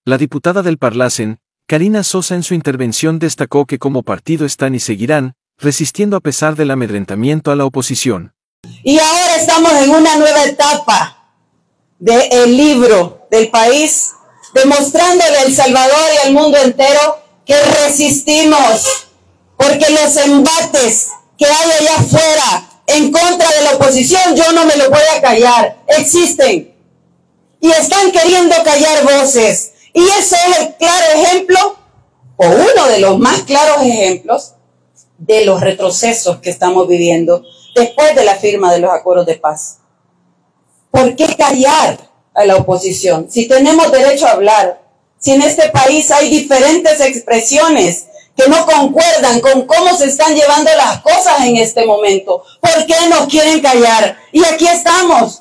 La diputada del Parlacen, Karina Sosa, en su intervención destacó que como partido están y seguirán resistiendo a pesar del amedrentamiento a la oposición. Y ahora estamos en una nueva etapa del libro del país, demostrándole a El Salvador y al mundo entero que resistimos, porque los embates que hay allá afuera en contra de la oposición, yo no me lo voy a callar, existen y están queriendo callar voces. Y eso es el claro ejemplo, o uno de los más claros ejemplos, de los retrocesos que estamos viviendo después de la firma de los acuerdos de paz. ¿Por qué callar a la oposición? Si tenemos derecho a hablar, si en este país hay diferentes expresiones que no concuerdan con cómo se están llevando las cosas en este momento, ¿por qué nos quieren callar? Y aquí estamos.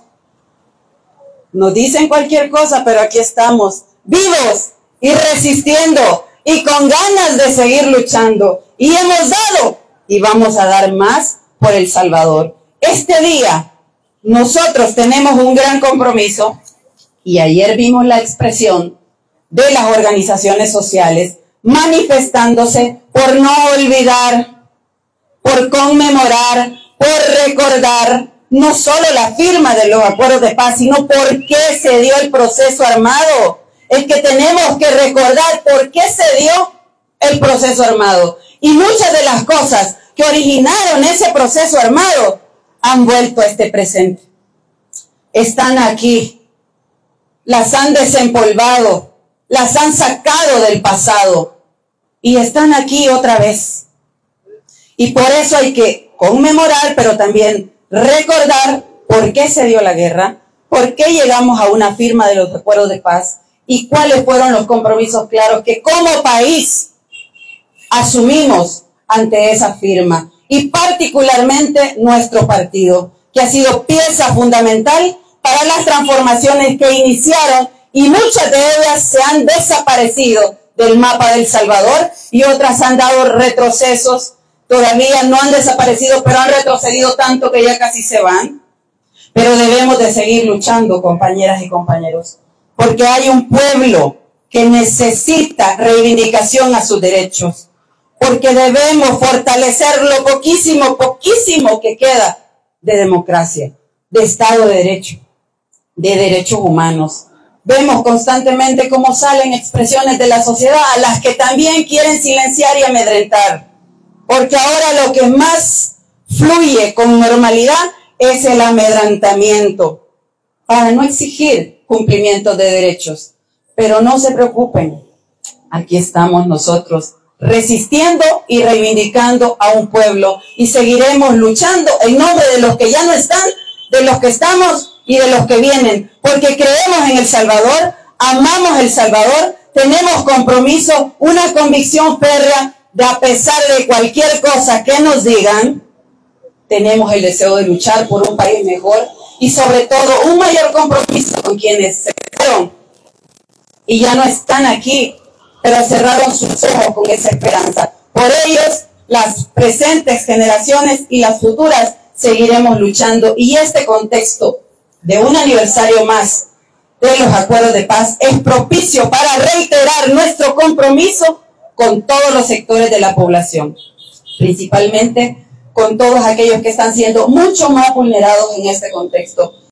Nos dicen cualquier cosa, pero aquí estamos, vivos y resistiendo y con ganas de seguir luchando. Y hemos dado y vamos a dar más por El Salvador. Este día nosotros tenemos un gran compromiso y ayer vimos la expresión de las organizaciones sociales manifestándose por no olvidar, por conmemorar, por recordar no solo la firma de los acuerdos de paz, sino por qué se dio el proceso armado. Es que tenemos que recordar por qué se dio el proceso armado. Y muchas de las cosas que originaron ese proceso armado han vuelto a este presente. Están aquí, las han desempolvado, las han sacado del pasado y están aquí otra vez. Y por eso hay que conmemorar, pero también recordar por qué se dio la guerra, por qué llegamos a una firma de los acuerdos de paz y cuáles fueron los compromisos claros que como país asumimos ante esa firma, y particularmente nuestro partido, que ha sido pieza fundamental para las transformaciones que iniciaron, y muchas de ellas se han desaparecido del mapa de El Salvador y otras han dado retrocesos. Todavía no han desaparecido, pero han retrocedido tanto que ya casi se van. Pero debemos de seguir luchando, compañeras y compañeros, porque hay un pueblo que necesita reivindicación a sus derechos, porque debemos fortalecer lo poquísimo que queda de democracia, de Estado de Derecho, de derechos humanos. Vemos constantemente cómo salen expresiones de la sociedad a las que también quieren silenciar y amedrentar, porque ahora lo que más fluye con normalidad es el amedrentamiento para no exigir cumplimiento de derechos. Pero no se preocupen, aquí estamos nosotros resistiendo y reivindicando a un pueblo y seguiremos luchando en nombre de los que ya no están, de los que estamos y de los que vienen, porque creemos en El Salvador, amamos El Salvador, tenemos compromiso, una convicción férrea de a pesar de cualquier cosa que nos digan, tenemos el deseo de luchar por un país mejor y sobre todo un mayor compromiso con quienes se fueron y ya no están aquí, pero cerraron sus ojos con esa esperanza. Por ellos, las presentes generaciones y las futuras seguiremos luchando, y este contexto de un aniversario más de los acuerdos de paz es propicio para reiterar nuestro compromiso con todos los sectores de la población, principalmente con todos aquellos que están siendo mucho más vulnerados en este contexto.